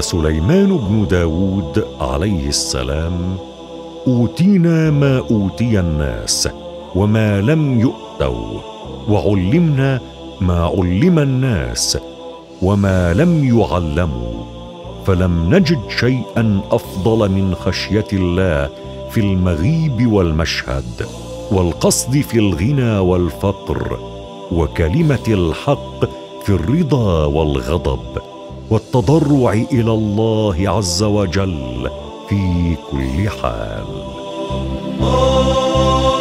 قال سليمان بن داود عليه السلام: أوتينا ما أوتي الناس وما لم يؤتوا، وعلمنا ما علم الناس وما لم يعلموا، فلم نجد شيئا أفضل من خشية الله في المغيب والمشهد، والقصد في الغنى والفقر، وكلمة الحق في الرضا والغضب، والتضرع إلى الله عز وجل في كل حال.